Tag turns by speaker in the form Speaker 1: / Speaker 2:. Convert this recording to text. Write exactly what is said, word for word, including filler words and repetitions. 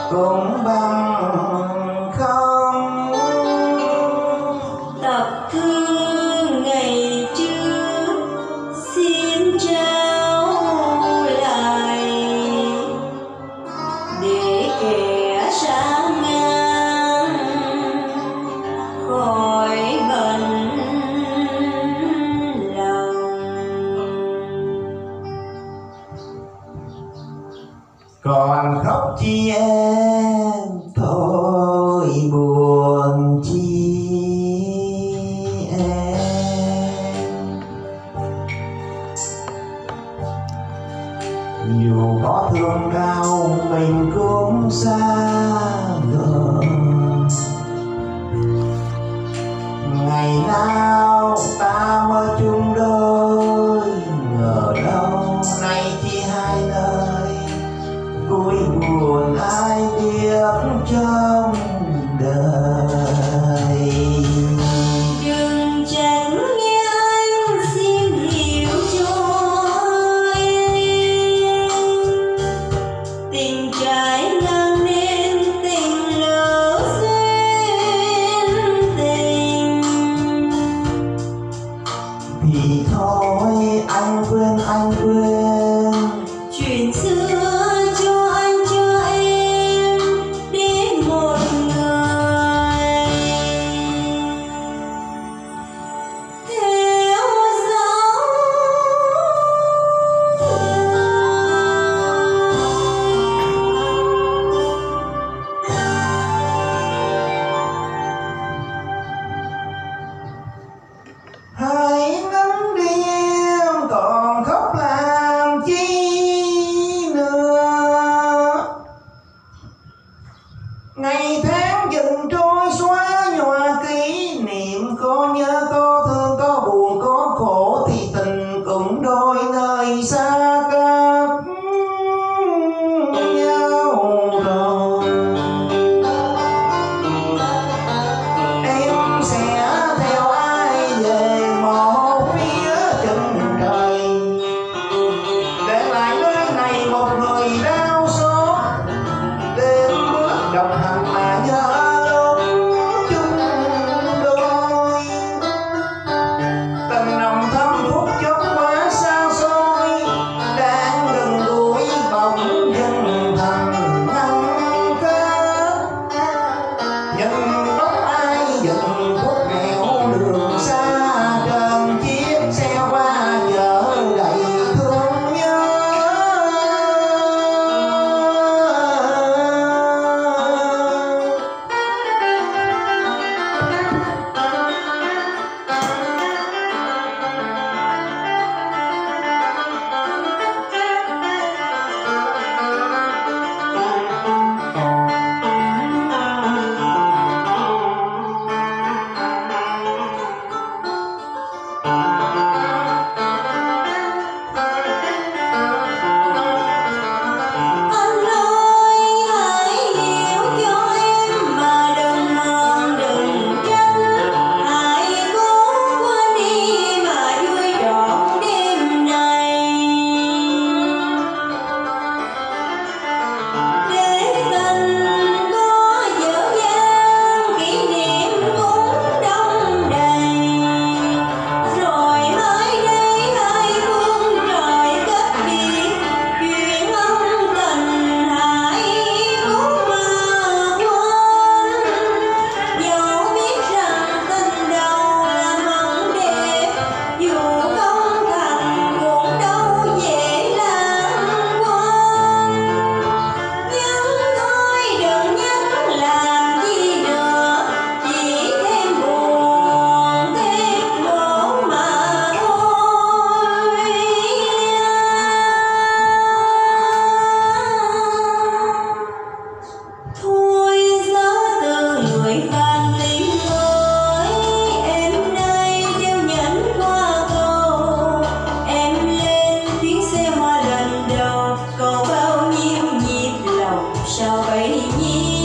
Speaker 1: cũng bằng không.
Speaker 2: Tập thư ngày trước xin trao lại, để kẻ sang ngang khỏi bận lòng.
Speaker 1: Còn khóc chi em thôi buồn chi em, dù có thương đau mình cũng xa rồi. Ngày nào ta mơ chung đôi, ngờ đâu nay chỉ hai nơi, vui buồn ai biết trong đời.
Speaker 2: Đừng tránh nghe anh xin hiểu cho em, tình trái ngang nên tình lỡ duyên tình.
Speaker 1: Thì thôi anh quên anh quên
Speaker 2: Chuyện xưa cho anh cho em đến một người theo dấu.
Speaker 1: hãy nắm đi em, còn khóc làm chi nữa. Ngày tháng dần trôi xóa nhòa kỷ niệm, có nhớ có thương có buồn có khổ, thì tình cũng đôi nơi xa cách nhau rồi. Em sẽ theo ai về một phía chân trời, để lại nơi này một người đau xót, đêm bước đồng hành mà nhớ lúc chung đôi. Tình nồng thắm phút chốc quá xa xôi, đang gần gũi bỗng dần thành ngăn kết. Nhân tóc ai dần khuất nẻo đường xa, trần chiếc xe qua chợ đầy thương nhớ.
Speaker 2: Anh ơi hãy hiểu cho em mà đừng mòn đừng tránh, hãy cố quên đi mà vui trọn đêm này. Để tình có dở dang, kỷ niệm cũng đong đầy, rồi mai đây hai phương trời cách biệt, chuyện ân tình hãy cố mà quên. Dẫu biết rằng tình đầu là mộng đẹp, dù không thành cũng đâu dễ lãng quên. Nhưng thôi đừng nhắc làm chi nữa, chỉ thêm buồn thêm khổ mà thôi. Thôi gió từ người phan lính ơi, em đây đeo nhẫn qua cầu. Em lên chuyến xe hoa lần đầu, còn bao nhiêu nhịp lòng sao bấy nhiêu.